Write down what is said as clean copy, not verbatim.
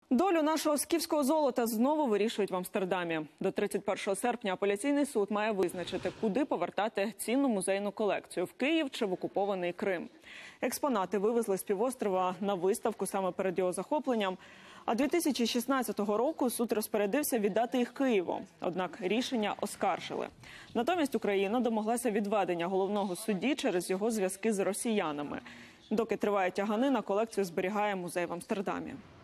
Долю нашого скіфського золота знову вирішують в Амстердамі. До 31 серпня апеляційний суд має визначити, куди повертати цінну музейну колекцію – в Київ чи в окупований Крим. Експонати вивезли з півострова на виставку саме перед його захопленням. А 2016 року суд розпорядився віддати їх Києву. Однак рішення оскаржили. Натомість Україна домоглася відведення головного судді через його зв'язки з росіянами. Доки триває тяганина, колекцію зберігає музей в Амстердамі.